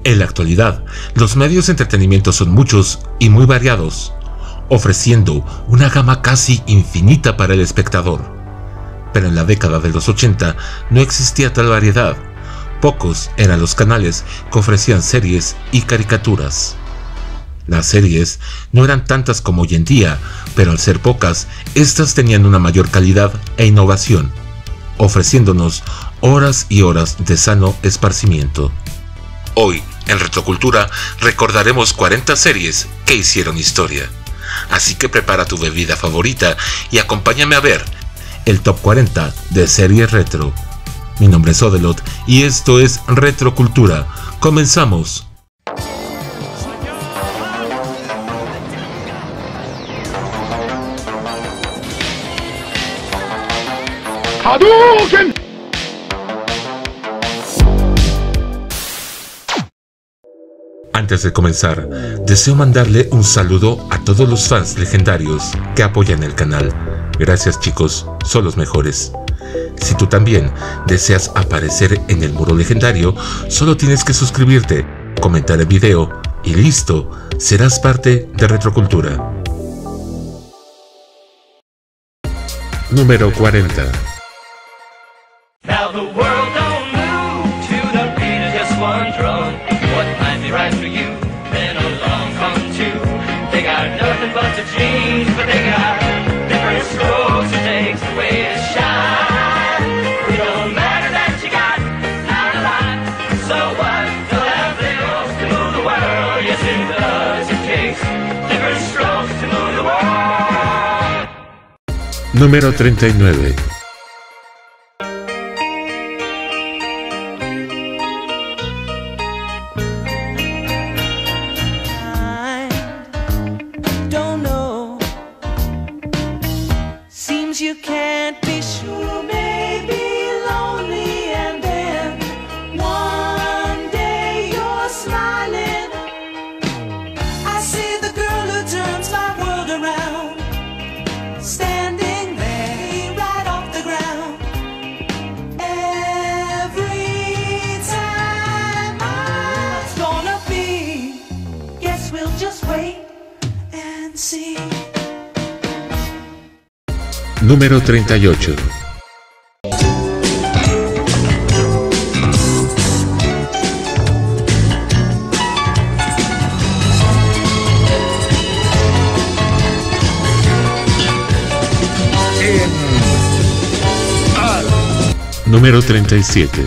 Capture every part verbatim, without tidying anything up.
En la actualidad, los medios de entretenimiento son muchos y muy variados, ofreciendo una gama casi infinita para el espectador. Pero en la década de los ochenta no existía tal variedad. Pocos eran los canales que ofrecían series y caricaturas. Las series no eran tantas como hoy en día, pero al ser pocas, estas tenían una mayor calidad e innovación, ofreciéndonos horas y horas de sano esparcimiento. Hoy, en Retrocultura, recordaremos cuarenta series que hicieron historia. Así que prepara tu bebida favorita y acompáñame a ver el top cuarenta de series retro. Mi nombre es Odelot y esto es Retrocultura. ¡Comenzamos! ¡Hadouken! Antes de comenzar, deseo mandarle un saludo a todos los fans legendarios que apoyan el canal. Gracias chicos, son los mejores. Si tú también deseas aparecer en el muro legendario, solo tienes que suscribirte, comentar el video y listo, serás parte de Retrocultura. Número cuarenta. Now the world don't move to the beat of just one drum. What might be right for you, then along come two. They got nothing but the dreams, but they got different strokes. It takes the way to shine. It don't matter that you got not a lot. So what? They'll have thrills to move the world. Yes, it does. It takes different strokes to move the world. Número treinta y nueve. You can't be sure, maybe lonely, and then one day you're smiling. I see the girl who turns my world around, standing there right off the ground. Every time it's gonna be, guess we'll just wait and see. Número treinta y ocho. Número treinta y siete.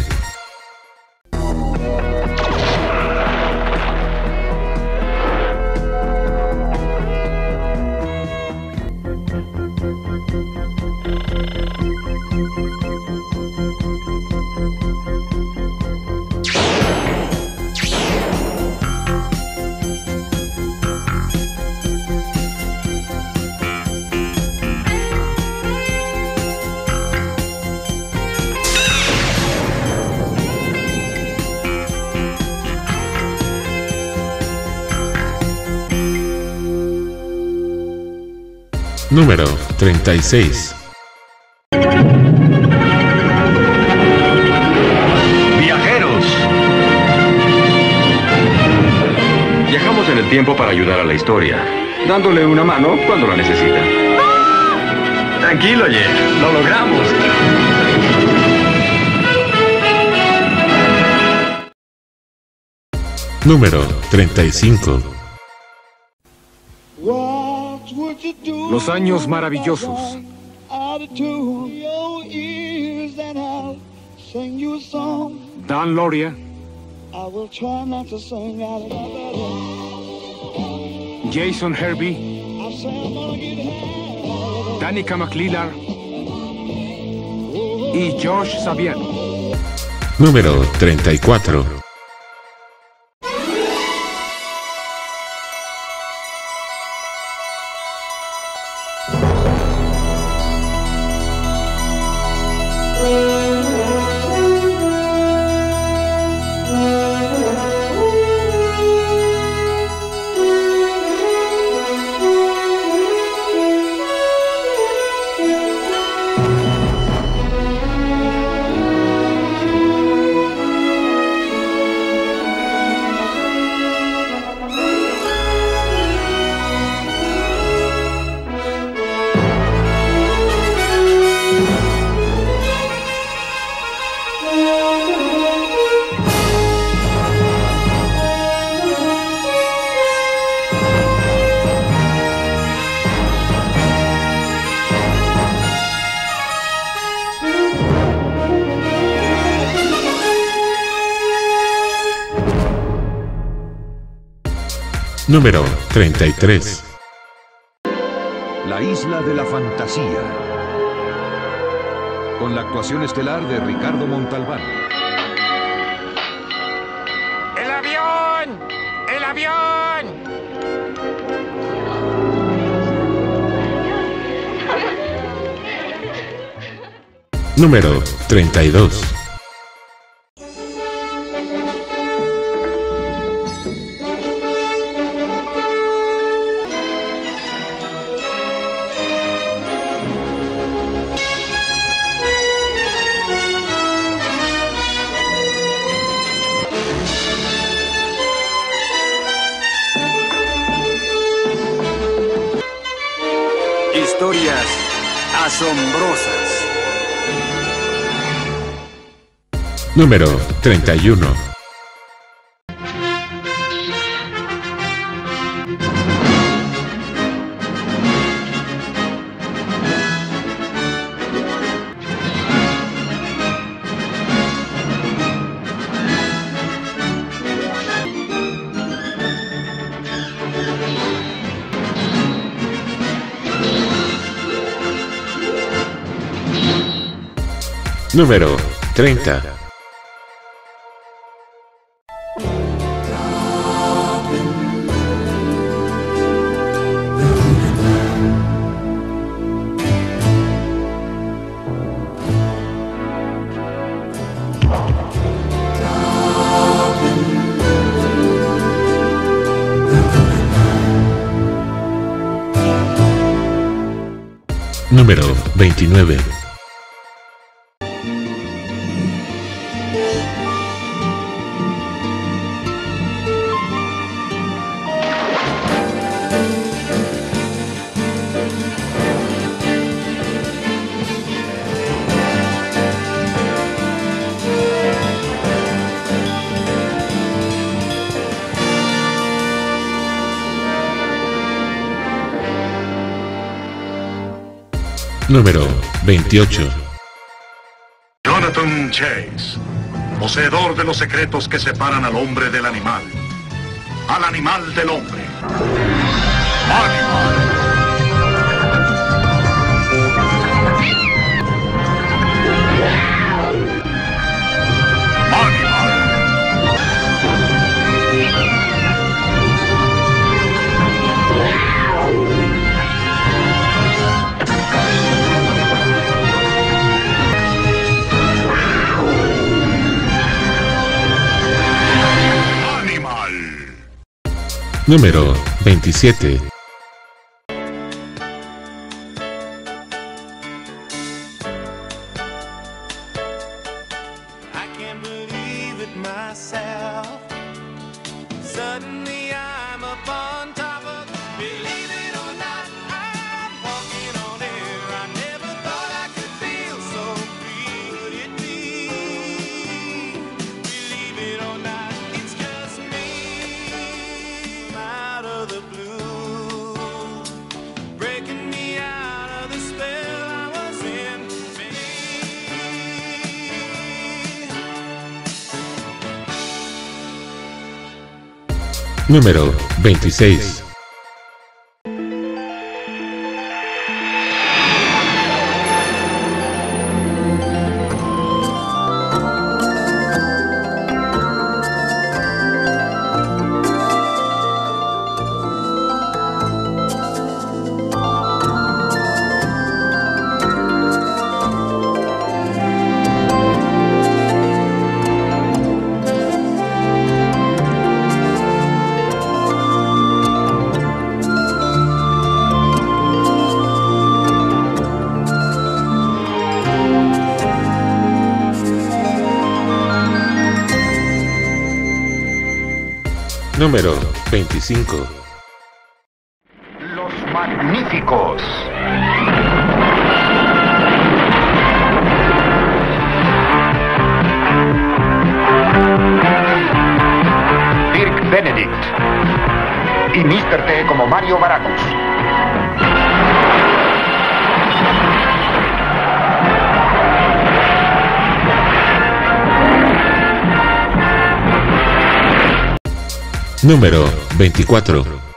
Número treinta y seis. Viajeros. Viajamos en el tiempo para ayudar a la historia, dándole una mano cuando la necesita. Tranquilo, Jeff, lo logramos. Número treinta y cinco. Los años maravillosos. Dan Loria. Jason Hervey. Danica McLellar. Y Josh Saviano. Número treinta y cuatro. Número treinta y tres. La isla de la fantasía. Con la actuación estelar de Ricardo Montalbán. ¡El avión! ¡El avión! Número treinta y dos. Historias asombrosas. Número treinta y uno. Número treinta. Número veintinueve. Número veintiocho. Jonathan Chase, poseedor de los secretos que separan al hombre del animal, al animal del hombre. Animal. Número veintisiete. I can't believe it myself. Suddenly I'm up on top of, believe it or not, I'm walking on air. I never thought I could feel so free. Could it be? Believe it or not, it's just me. I'm out of the blue, breaking me out of the spell I was in. Número veintiséis. Número veinticinco. Los Magníficos. Dirk Benedict y míster T como Mario Baracus. Número veinticuatro.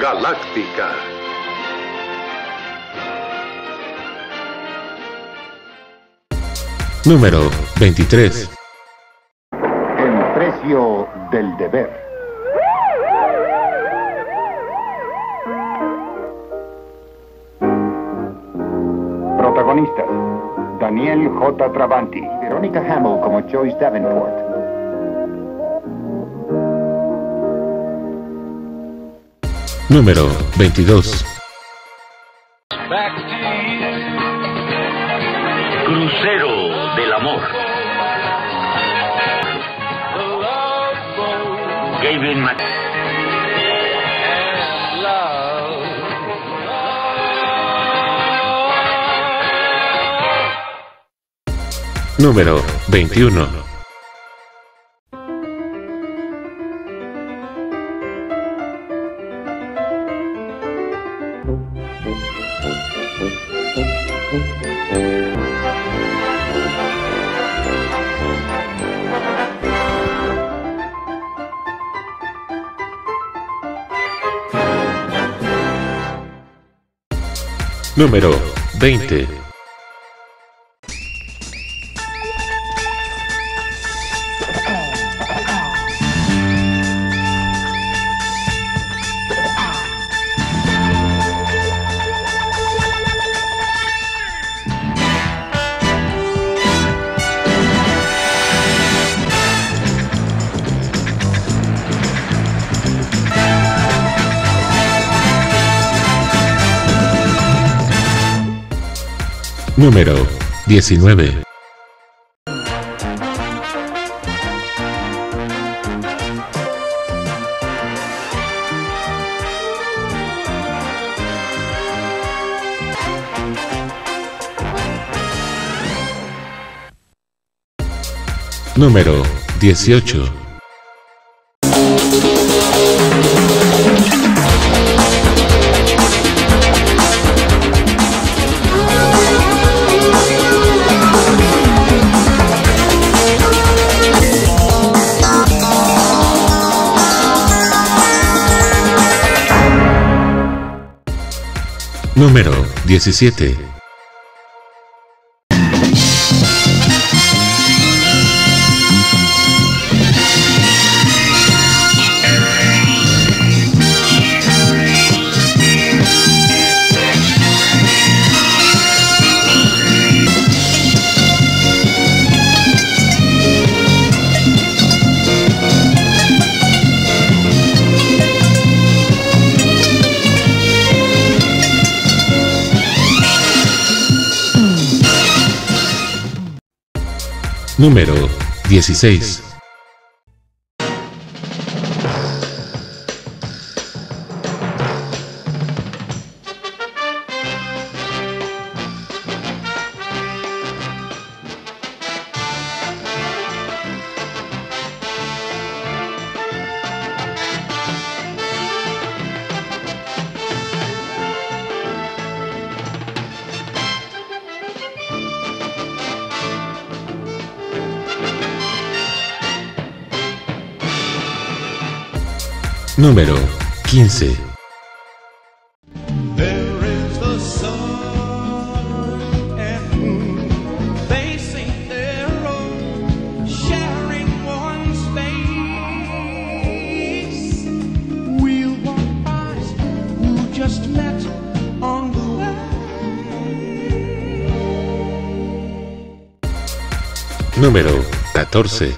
galáctica. Número veintitrés. El precio del deber. Protagonistas: Daniel J. Travanti, Verónica Hamill como Joyce Davenport. Número veintidós. Crucero del amor. Gavin Mac. Número veintiuno. Número veinte. Número diecinueve. Número dieciocho. Número diecisiete. Número dieciséis. Número quince. Número catorce.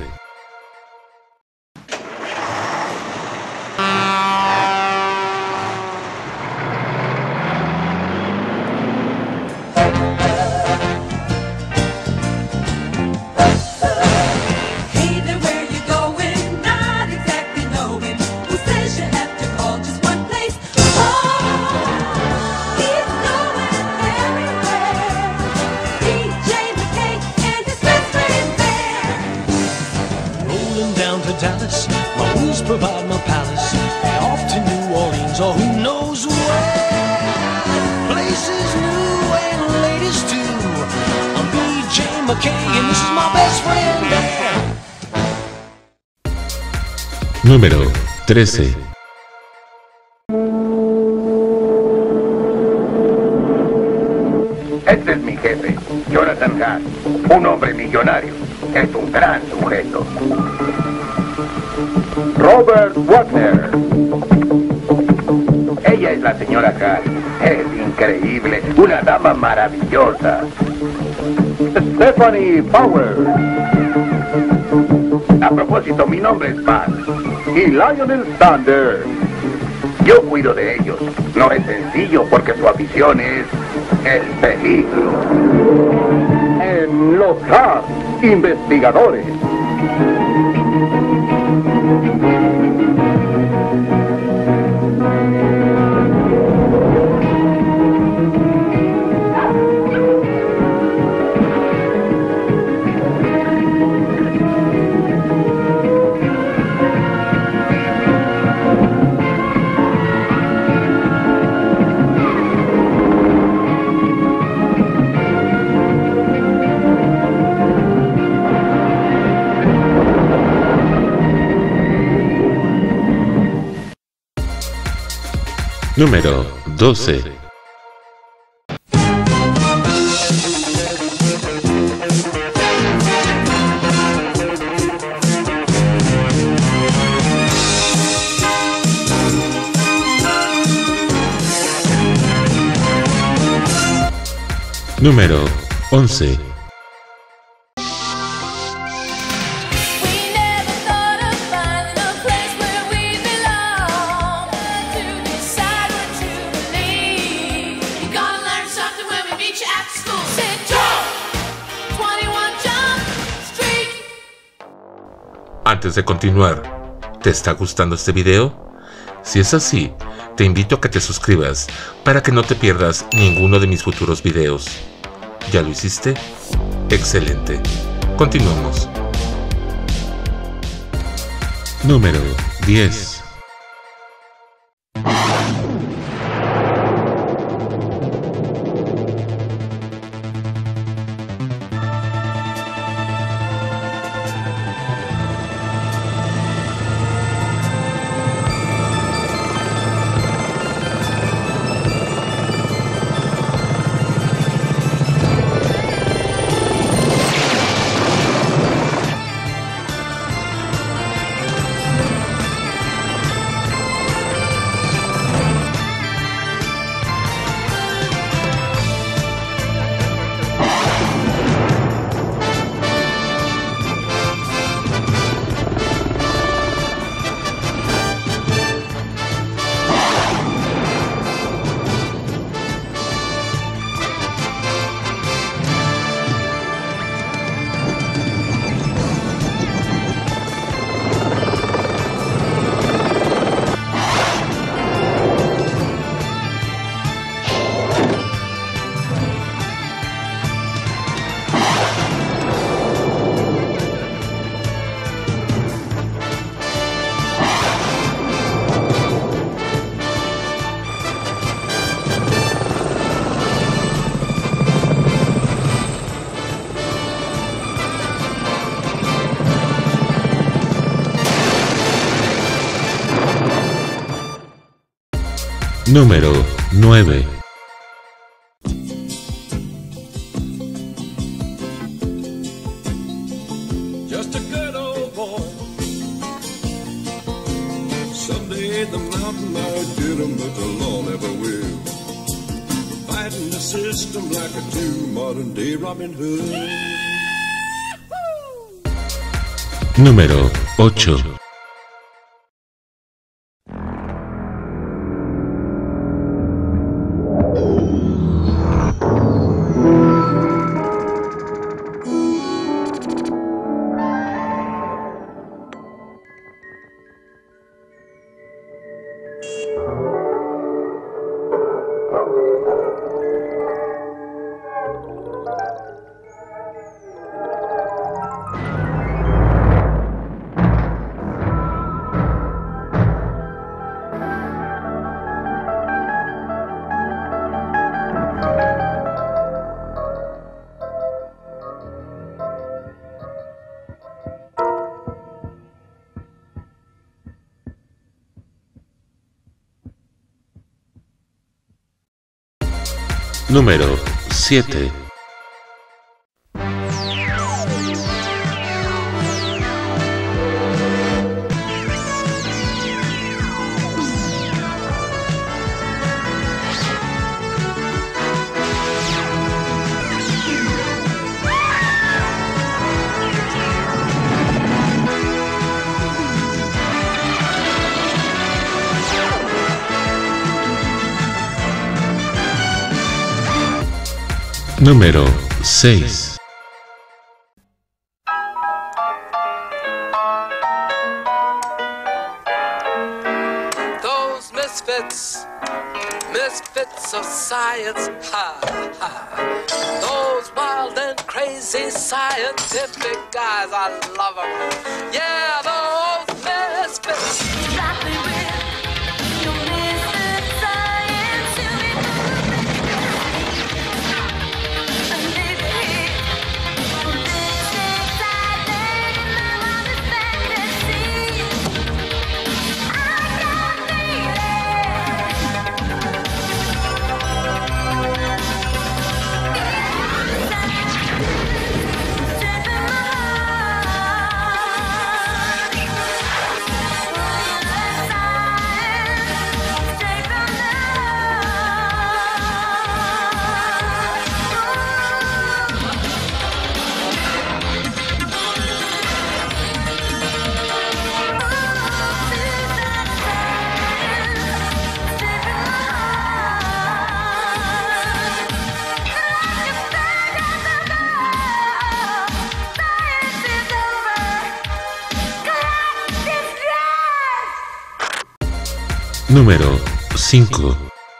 Dallas, my wheels provide my palace. Off to New Orleans or who knows where. Places new and ladies too. I'm B J McKay and this is my best friend there. Número trece. Khan, un hombre millonario. Es un gran sujeto. Robert Wagner. Ella es la señora Khan. Es increíble, una dama maravillosa. Stephanie Powers. A propósito, mi nombre es Pat. Y Lionel Sander. Yo cuido de ellos. No es sencillo porque su afición es el peligro. En los Khan, investigadores. Número doce. Número once. Antes de continuar, ¿te está gustando este video? Si es así, te invito a que te suscribas para que no te pierdas ninguno de mis futuros videos. ¿Ya lo hiciste? Excelente. Continuamos. Número diez. Número nueve. Just a good old boy. Someday the mountain might get him, but the law never will. Fighting the system like a true modern day Robin Hood. Número ocho. Número siete. Número seis. Those misfits, misfits of science, ha, ha. Those wild and crazy scientific guys, I love them. Yeah, those misfits. Número cinco.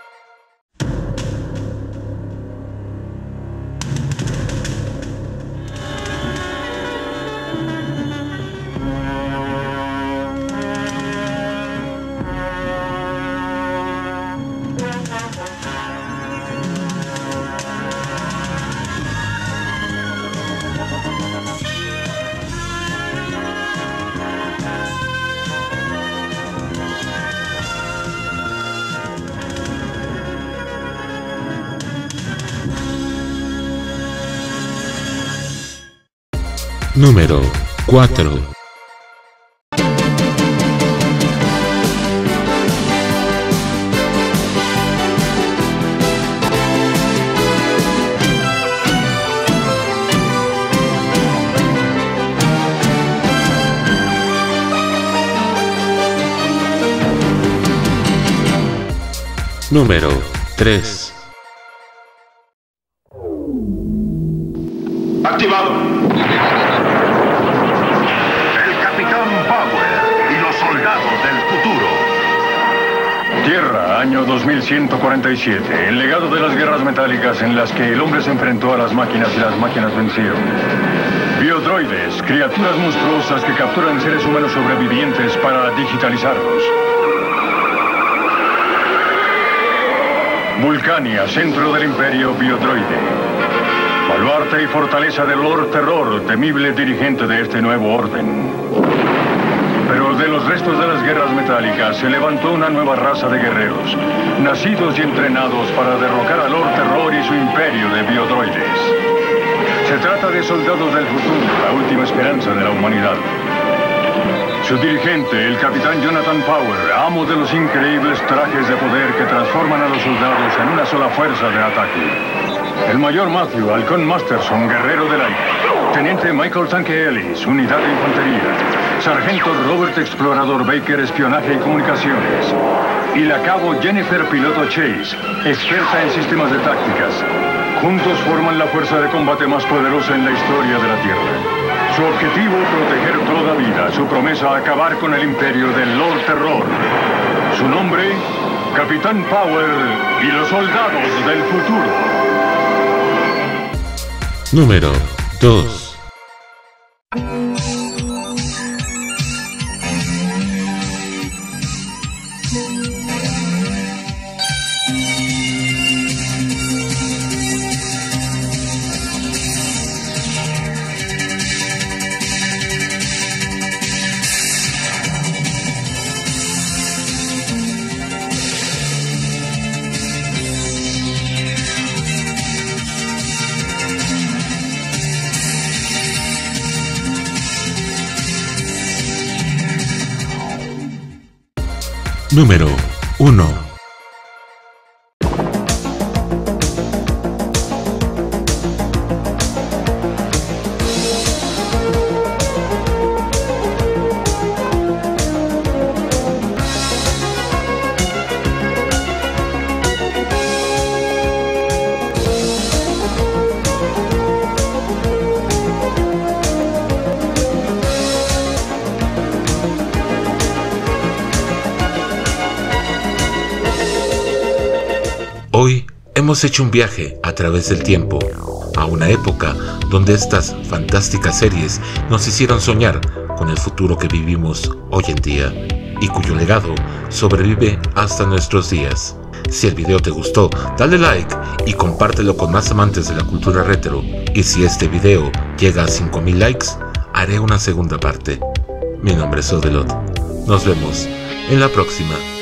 Número cuatro. Número tres. Activado. El Capitán Power y los soldados del futuro. Tierra, año dos mil ciento cuarenta y siete. El legado de las guerras metálicas en las que el hombre se enfrentó a las máquinas y las máquinas vencieron. Biodroides, criaturas monstruosas que capturan seres humanos sobrevivientes para digitalizarlos. Vulcania, centro del imperio biodroide. Baluarte y fortaleza del Lord Terror, temible dirigente de este nuevo orden. Pero de los restos de las guerras metálicas se levantó una nueva raza de guerreros, nacidos y entrenados para derrocar al Lord Terror y su imperio de biodroides. Se trata de soldados del futuro, la última esperanza de la humanidad. Su dirigente, el Capitán Jonathan Power, amo de los increíbles trajes de poder que transforman a los soldados en una sola fuerza de ataque. El Mayor Matthew Halcón Masterson, guerrero del aire. Teniente Michael Tanque Ellis, unidad de infantería. Sargento Robert Explorador Baker, espionaje y comunicaciones. Y la cabo Jennifer Piloto Chase, experta en sistemas de tácticas. Juntos forman la fuerza de combate más poderosa en la historia de la Tierra. Su objetivo, proteger toda vida. Su promesa, acabar con el imperio del Lord Terror. Su nombre, Capitán Power y los soldados del futuro. Número dos. Número uno. Hoy hemos hecho un viaje a través del tiempo, a una época donde estas fantásticas series nos hicieron soñar con el futuro que vivimos hoy en día y cuyo legado sobrevive hasta nuestros días. Si el video te gustó, dale like y compártelo con más amantes de la cultura retro. Y si este video llega a cinco mil likes, haré una segunda parte. Mi nombre es Odelot. Nos vemos en la próxima.